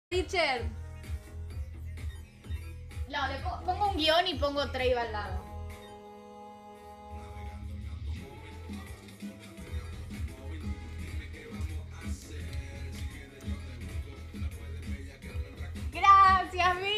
Teacher. No, pongo un guión y pongo Trave al lado. Gracias,